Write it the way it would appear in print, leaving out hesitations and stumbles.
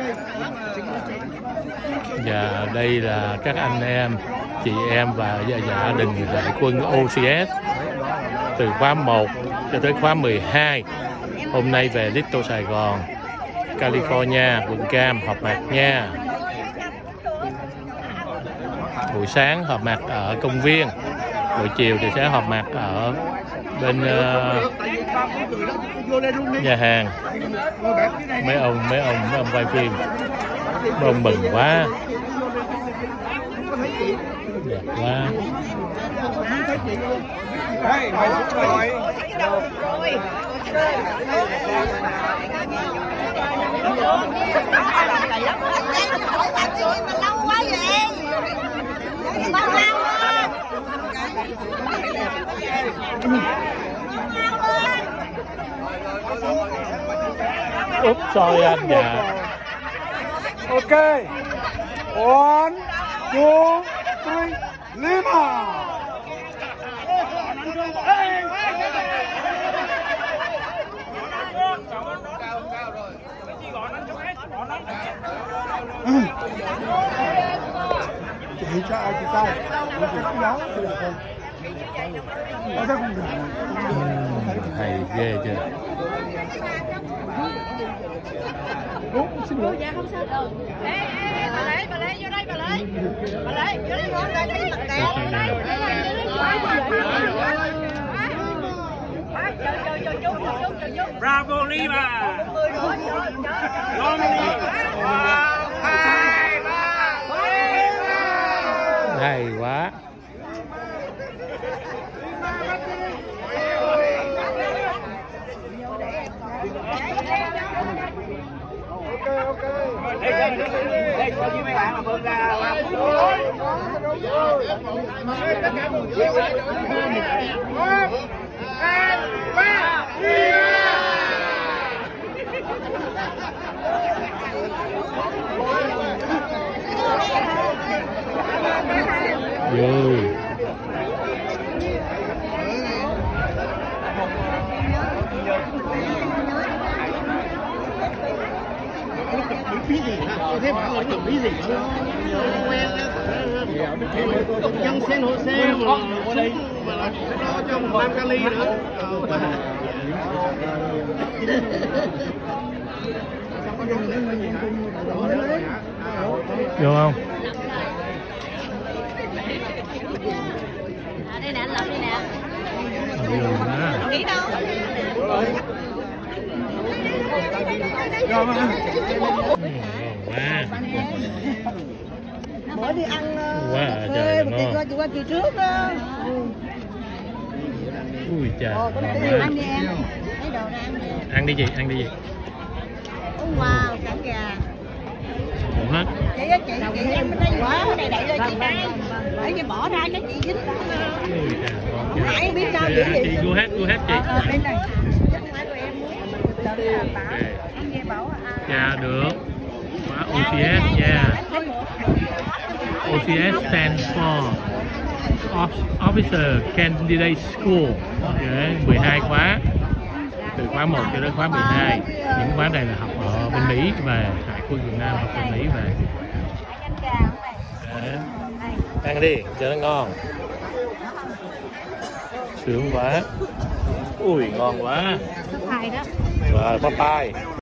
Và đây là các anh em, chị em và gia đình đại quân OCS từ khóa 1 cho tới khóa 12. Hôm nay về Little Sài Gòn, California, quận Cam họp mặt nha. Buổi sáng họp mặt ở công viên, buổi chiều thì sẽ họp mặt ở bên nhà hàng. Mấy ông quay phim, mấy ông mừng quá, đẹp quá. Úp soi anh dạ. Ok. 1, 2, 3, Lima. Chị cho ai chị tay. Hay ghê chưa. Xin lỗi. Dạ không sao đâu. Ê, bà Lê vô đây, bà Lê vô đây ngồi đây cái mặt kẹo đây. Bravo Lima. Hay quá. Đây coi như mấy bạn mà bơm ra. Bí gì hả? Tôi thấy bảo là chồng bí gì hả? Dân sen hộ xe mà ở đây mà là cho một Nam Cali nữa. Được không? Đây nè, anh Lộc đây nè. Đi đâu? Rồi mà. Bữa đi ăn Quá cà trời phê ngon. qua kỳ trước đó. Ui trời, ngon Ăn quá. đi em. Lấy đồ ra ăn đi. Ăn đi chị. Wow, cẳng gà. Đủ hết. Chị em bên đây quá, cái này đẩy lên chị hai. Để chị bỏ ra cái chị dính. Ui trời, ngon chưa? Nãy biết sao Dạ, vậy? chị gu hết chị. Bên này. Không phải tụi em muốn. Ăn nghe bảo Dạ được. Khóa OCS nha. OCS stands for Officer Candidate School. Okay, 12 khóa. Từ khóa 1 cho đến khóa 12. Những khóa này là học ở bên Mỹ về, Hải quân Việt Nam học bên Mỹ về. Đấy. Ăn đi, cho nó ngon. Sướng quá. Ui ngon quá. Thai đó. Rồi, bye bye.